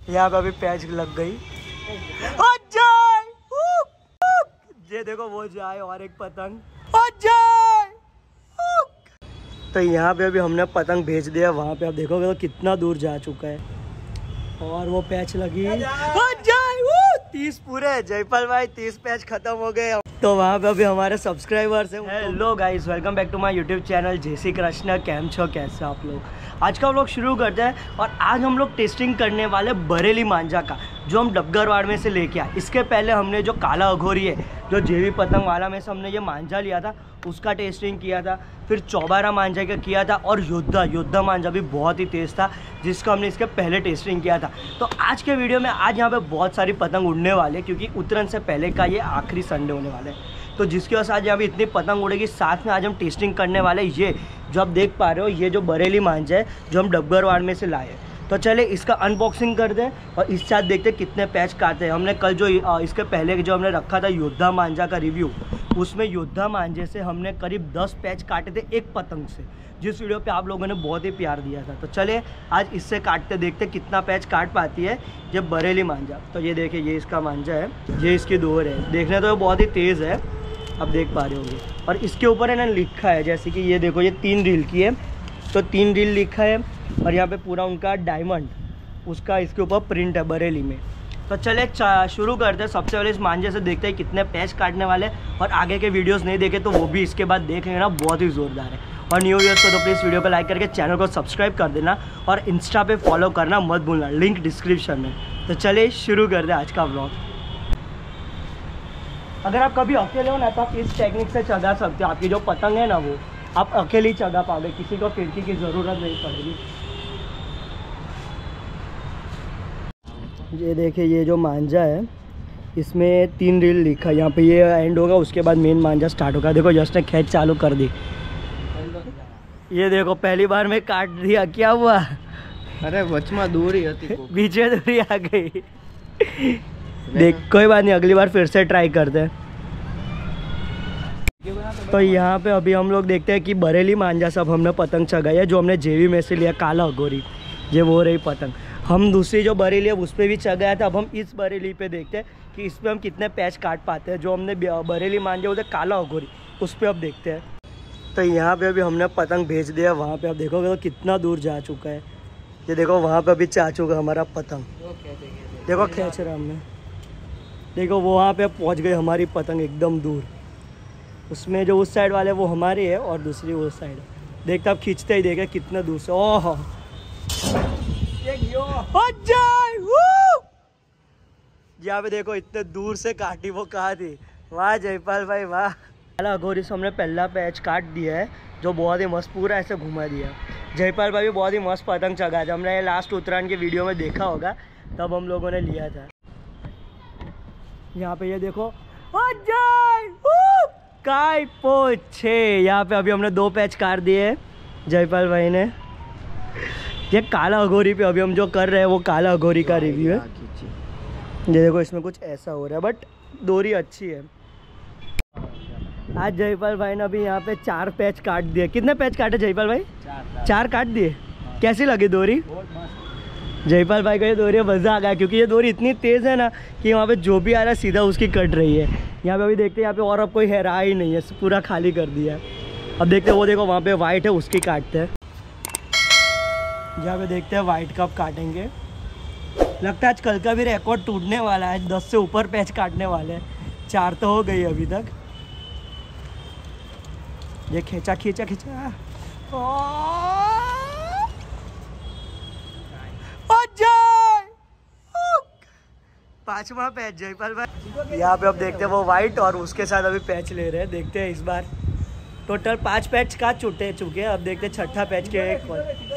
यहाँ पे अभी पैच लग गई। ये देखो वो जाए और एक पतंग। तो यहाँ पे अभी हमने पतंग भेज दिया, वहाँ पे आप देखोगे तो कितना दूर जा चुका है। और वो पैच लगी 30 पूरे। जयपाल भाई 30 पैच खत्म हो गए। तो वहाँ पे अभी हमारे सब्सक्राइबर्स हैं। Hello guys, welcome back to my YouTube channel जय श्री कृष्ण। कैम छो, कैसे आप लोग? आज का व्लॉग शुरू करते हैं और आज हम लोग टेस्टिंग करने वाले बरेली मांझा का, जो हम डबगरवाड़ में से लेके आए। इसके पहले हमने जो काला अघोरी है, जो जेवी पतंग वाला में से हमने ये मांझा लिया था, उसका टेस्टिंग किया था। फिर चौबारा मांझा का किया था और योद्धा मांझा भी बहुत ही तेज़ था, जिसका हमने इसके पहले टेस्टिंग किया था। तो आज के वीडियो में आज यहाँ पे बहुत सारी पतंग उड़ने वाले, क्योंकि उतरन से पहले का ये आखिरी संडे होने वाला है। तो जिसकी वजह से आज यहाँ पे इतनी पतंग उड़ेगी। साथ में आज हम टेस्टिंग करने वाले ये जो आप देख पा रहे हो, ये जो बरेली मांझा है जो हम डबगरवाड़ में से लाए। तो चले इसका अनबॉक्सिंग कर दें और इस साथ देखते हैं कितने पैच काटते हैं। हमने कल जो इसके पहले जो हमने रखा था योद्धा मांझा का रिव्यू, उसमें योद्धा मांझे से हमने करीब 10 पैच काटे थे एक पतंग से, जिस वीडियो पे आप लोगों ने बहुत ही प्यार दिया था। तो चले आज इससे काटते देखते कितना पैच काट पाती है ये बरेली मांझा। तो ये देखिए, ये इसका मांझा है, ये इसकी डोर है। देखने तो बहुत ही तेज़ है, आप देख पा रहे होंगे। और इसके ऊपर है ना लिखा है, जैसे कि ये देखो, ये 3 रील की है, तो 3 रील लिखा है। और यहाँ पे पूरा उनका डायमंड, उसका इसके ऊपर प्रिंट है बरेली में। तो चले शुरू करते हैं। सबसे पहले इस मांझे से देखते हैं कितने पैच काटने वाले, और आगे के वीडियोस नहीं देखे तो वो भी इसके बाद देख लेना, बहुत ही ज़ोरदार है। और न्यू ईयर्स को तो प्लीज़ वीडियो को लाइक करके चैनल को सब्सक्राइब कर देना और इंस्टा पे फॉलो करना मत भूलना, लिंक डिस्क्रिप्शन में। तो चले शुरू कर दें आज का व्लॉग। अगर आप कभी अकेले हो ना तो आप इस टेक्निक से चगा सकते हो। आपकी जो पतंग है ना वो आप अकेले ही चगा पाओगे, किसी को खिड़की की ज़रूरत नहीं पड़ेगी। ये देखिए, ये जो मांझा है इसमें 3 रील लिखा है। यहाँ पे ये एंड होगा, उसके बाद मेन मांझा स्टार्ट होगा। देखो जस्ट ने खींच चालू कर दी। ये देखो पहली बार में काट दिया, क्या हुआ? अरे वचमा दूरी होती, बीच में दूरी आ गई। देख कोई बात नहीं, अगली बार फिर से ट्राई करते हैं। तो यहाँ पे अभी हम लोग देखते हैं कि बरेली मांझा सब हमने पतंग चगाई है। जो हमने जेवी में से लिया काला अघोरी, ये वो रही पतंग। हम दूसरी जो बरेली है उस पर भी चगाया था। अब हम इस बरेली पे देखते हैं कि इस पर हम कितने पैच काट पाते हैं। जो हमने बरेली मांझा उधर काला अघोरी, उस पर अब देखते हैं। तो यहाँ पे अभी हमने पतंग भेज दिया, वहाँ पे आप देखोगे तो कितना दूर जा चुका है। ये देखो वहाँ पे अभी जा चुका हमारा पतंग, देखो खींच रहा हमने। देखो वो वहाँ पे पहुँच गई हमारी पतंग एकदम दूर। उसमें जो उस साइड वाले वो हमारी है और दूसरी उस साइड। देखते आप खींचते ही देखे कितना दूर से। ओह यहाँ पे देखो इतने दूर से काटी, वो कहाँ थी? वाह जयपाल भाई वाह। काला अघोरी से हमने पहला पैच काट दिया है, जो बहुत ही मस्त पूरा ऐसे घुमा दिया। जयपाल भाई भी बहुत ही मस्त पतंग चगा था। हमने ये लास्ट उत्तरायण के वीडियो में देखा होगा, तब हम लोगों ने लिया था। यहाँ पे ये देखो काय पोछे, यहाँ पे अभी हमने 2 पैच काट दिए हैं जयपाल भाई ने। ये काला अघोरी पे अभी हम जो कर रहे हैं वो काला अघोरी का रिव्यू है। ये देखो इसमें कुछ ऐसा हो रहा है, बट डोरी अच्छी है। आज जयपाल भाई ने अभी यहाँ पे 4 पैच काट दिए। कितने पैच काटे जयपाल भाई? 4 काट दिए। कैसी लगी डोरी? जयपाल भाई का ये डोरी मज़ा आ गया, क्योंकि ये डोरी इतनी तेज़ है ना कि वहाँ पे जो भी आ रहा है सीधा उसकी कट रही है। यहाँ पे अभी देखते हैं, यहाँ पे और अब कोई रहा ही नहीं है, पूरा खाली कर दिया है। अब देखते हैं, वो देखो वहाँ पे वाइट है, उसकी काटते हैं। यहाँ पे देखते हैं वाइट कब काटेंगे। लगता है आज कल का भी रिकॉर्ड टूटने वाला है, 10 से ऊपर पैच काटने वाले हैं। 4 तो हो गई अभी तक। ये खींचा 5वां पैच जयपाल भाई। यहाँ पे अब देखते हैं वो वाइट और उसके साथ अभी पैच ले रहे हैं। देखते हैं इस बार टोटल 5 पैच का चुके हैं। अब देखते हैं 6ठा पैच के एक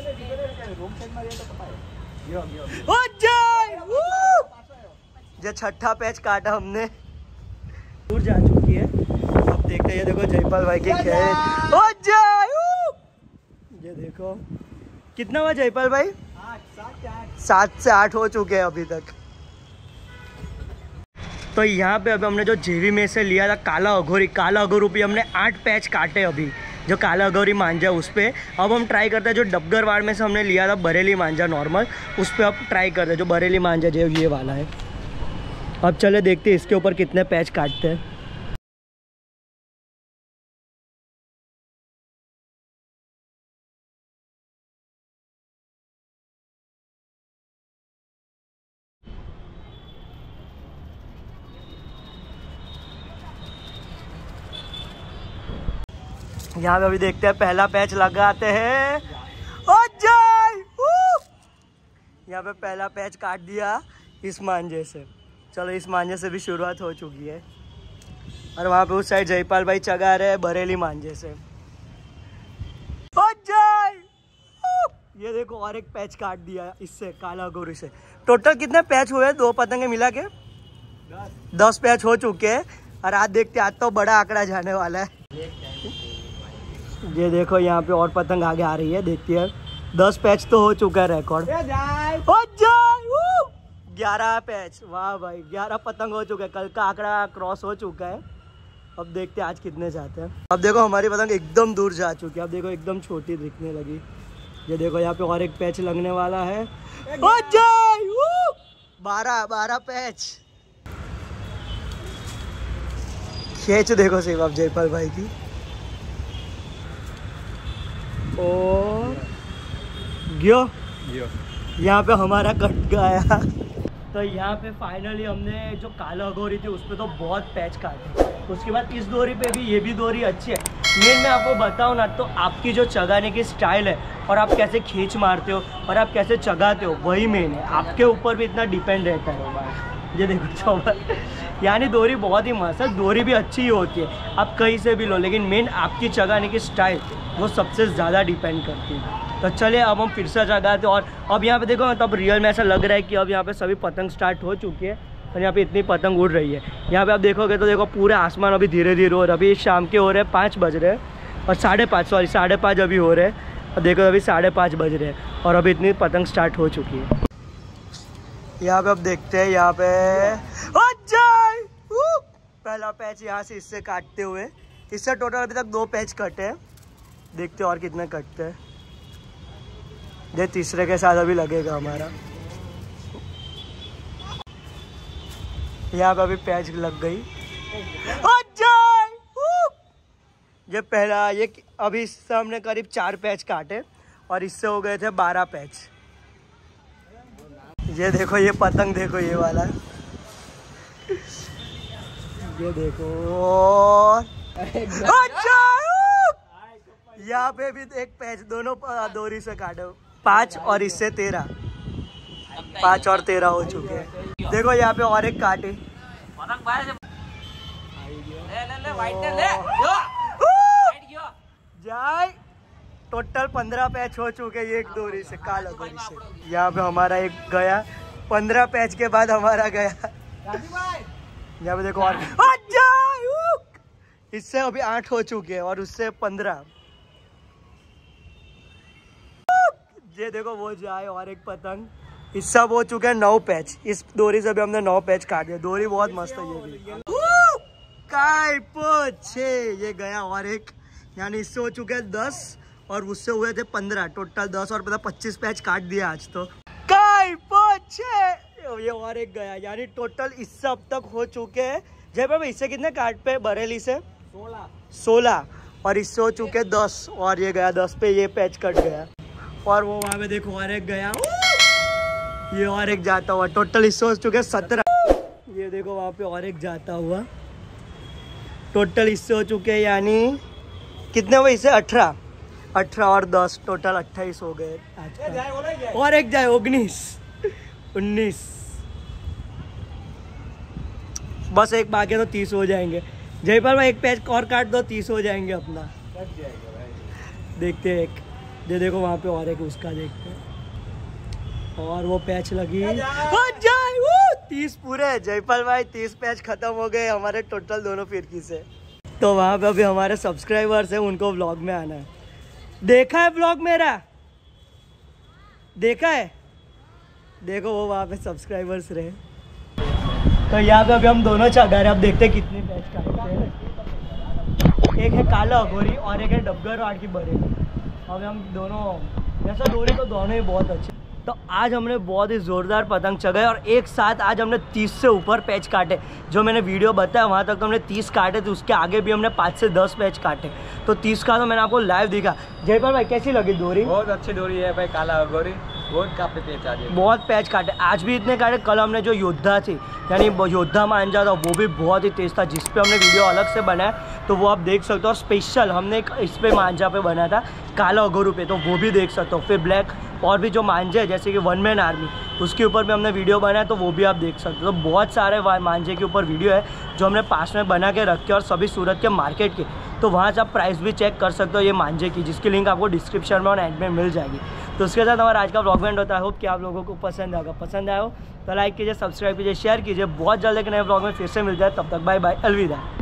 जो 6ठा पैच काटा हमने, दूर जा चुकी है। अब देखते हैं, ये देखो जयपाल भाई की खेल। ये देखो कितना हुआ जयपाल भाई? 7 से 8 हो चुके हैं अभी तक। तो यहाँ पे अभी हमने जो जेवी में से लिया था काला अघोरी पे हमने 8 पैच काटे अभी, जो काला गौरी मांझा उस पर। अब हम ट्राई करते हैं जो डबगरवाड़ में से हमने लिया था बरेली मांझा नॉर्मल, उस पर अब ट्राई करते हैं जो बरेली मांझा जो ये वाला है। अब चले देखते हैं इसके ऊपर कितने पैच काटते हैं। यहाँ पे अभी देखते हैं पहला पैच लगाते हैं। यहाँ पे पहला पैच काट दिया इस मांझे से। चलो इस मांझे से भी शुरुआत हो चुकी है। और वहाँ पे उस साइड जयपाल भाई चगा रहे हैं बरेली मांझे से। ये देखो और एक पैच काट दिया इससे काला गौरी से। टोटल कितने पैच हुए? 2 पतंगे मिला के 10 पैच हो चुके हैं। और आज देखते आज तो बड़ा आंकड़ा जाने वाला है। ये देखो यहाँ पे और पतंग आगे आ रही है, देखती है। 10 पैच तो हो चुका है रिकॉर्ड। 11 पैच, वाह भाई 11 पतंग हो चुके हैं। कल का आंकड़ा क्रॉस हो चुका है। अब देखते हैं आज कितने जाते हैं। अब देखो हमारी पतंग एकदम दूर जा चुकी है। अब देखो एकदम छोटी दिखने लगी। ये देखो यहाँ पे और एक पैच लगने वाला है। 12 पैच खींच देखो सिर्फ अब जयपाल भाई की। और यहाँ पे हमारा कट गया। तो यहाँ पे फाइनली हमने जो काला गौरी थी उस पर तो बहुत पैच काटे। उसके बाद इस डोरी पे भी, ये भी डोरी अच्छी है। मेन मैं आपको बताऊँ ना तो आपकी जो चगाने की स्टाइल है और आप कैसे खींच मारते हो और आप कैसे चगाते हो वही मेन है। आपके ऊपर भी इतना डिपेंड रहता है। ये देखो चौबा, यानी डोरी बहुत ही मस्त है। डोरी भी अच्छी ही होती है, आप कहीं से भी लो, लेकिन मेन आपकी चगाने की स्टाइल वो सबसे ज़्यादा डिपेंड करती है। तो चलिए अब हम फिर से जगाते हैं। और अब यहाँ पे देखो तब रियल में ऐसा लग रहा है कि अब यहाँ पे सभी पतंग स्टार्ट हो चुकी है और यहाँ पे इतनी पतंग उड़ रही है। यहाँ पे आप देखोगे तो देखो पूरे आसमान अभी धीरे धीरे हो रहा है। अभी शाम के हो रहे हैं 5 बज रहे हैं और 5:30 अभी हो रहे हैं। और देखो अभी 5:30 बज रहे हैं और अभी इतनी पतंग स्टार्ट हो चुकी है। यहाँ पे अब देखते हैं, यहाँ पे पहला पैच यहाँ से इससे काटते हुए। इससे टोटल अभी तक 2 पैच कटे हैं। देखते हैं और कितने कटते हैं। ये तीसरे के साथ अभी लगेगा हमारा। यहाँ पे अभी पैच लग गई। ये पहला, ये अभी इससे हमने करीब 4 पैच काटे और इससे हो गए थे 12 पैच। ये देखो ये पतंग देखो, ये वाला ये देखो। यहाँ पे भी एक पैच दोनों डोरी से काटे। 5 और इससे 13, 5 और 13 हो चुके हैं। देखो यहाँ पे और एक काटे। जाए टोटल 15 पैच हो चुके एक डोरी से, काला डोरी से। यहाँ पे हमारा एक गया, 15 पैच के बाद हमारा गया। यहाँ पे देखो और इससे अभी 8 हो चुके हैं और उससे 15। ये देखो वो जाए और एक पतंग। इस सब हो चुके हैं 9 पैच। इस डोरी से भी हमने 9 पैच काट दिया। डोरी बहुत मस्त है ये भी। काय पोछे, ये गया और एक, यानी इससे हो चुके हैं 10 और उससे हुए थे 15। टोटल 10 और 25 पैच काट दिया आज तो। काय पोछे, ये और एक गया, यानी टोटल इससे अब तक हो चुके हैं। जय बाबा इससे कितने काट पे? बरेली से 16 और इससे हो चुके 10 और ये गया 10 पे, ये पैच कट गया। और वो वहाँ पे देखो और एक गया, ये और एक जाता हुआ। टोटल इससे हो चुके 17। ये देखो वहाँ पे और एक जाता हुआ। टोटल इससे हो चुके यानी कितने हुए इससे? 18 और 10 टोटल 28 हो गए आज का। और एक जाए 19 बस एक बाकी तो 30 हो जाएंगे। जयपाल में एक पैच और काट दो, 30 हो जाएंगे अपना। देखते हैं एक, ये देखो वहाँ पे और एक उसका देखते हैं। और वो पैच लगी 30 पूरे। जयपाल भाई 30 पैच खत्म हो गए हमारे टोटल दोनों फिरकी से। तो वहाँ पे अभी हमारे सब्सक्राइबर्स हैं, उनको व्लॉग में आना है। देखा है व्लॉग मेरा? देखा है? देखो वो वहाँ पे सब्सक्राइबर्स रहे। तो यहाँ पे अभी हम दोनों चगा रहे हैं। अब देखते हैं कितने पैच काटते हैं। एक है काला अघोरी और एक है डबगर आड़ की बरेली। अभी हम दोनों वैसे डोरी तो दोनों ही बहुत अच्छे। तो आज हमने बहुत ही ज़ोरदार पतंग चगाए और एक साथ आज हमने 30 से ऊपर पैच काटे। जो मैंने वीडियो बताया वहाँ तक तो हमने 30 काटे थे, उसके आगे भी हमने 5 से 10 पैच काटे। तो 30 का तो मैंने आपको लाइव दिखा। जयपाल भाई कैसी लगी डोरी? बहुत अच्छी डोरी है भाई, काला अघोरी। बहुत काफी पैच आज बहुत पैच काटे, आज भी इतने काटे। कल हमने जो योद्धा थी यानी योद्धा मांझा था वो भी बहुत ही तेज़ था, जिस पे हमने वीडियो अलग से बनाया तो वो आप देख सकते हो। और स्पेशल हमने एक इस पे मांझा पे बनाया था काला अघोरू पे, तो वो भी देख सकते हो। फिर ब्लैक और भी जो मांझे है जैसे कि वन मैन आर्मी, उसके ऊपर भी हमने वीडियो बनाया तो वो भी आप देख सकते हो। तो बहुत सारे मांझे के ऊपर वीडियो है जो हमने पास में बना के रखे और सभी सूरत के मार्केट के। तो वहाँ से आप प्राइस भी चेक कर सकते हो ये मांझे की, जिसकी लिंक आपको डिस्क्रिप्शन में और एंड में मिल जाएगी। तो उसके साथ हमारा आज का व्लॉग एंड होता है। होप कि आप लोगों को पसंद आएगा। पसंद आया हो तो लाइक कीजिए, सब्सक्राइब कीजिए, शेयर कीजिए। बहुत जल्द एक नए व्लॉग में फिर से मिलता है। तब तक बाय बाय, अलविदा।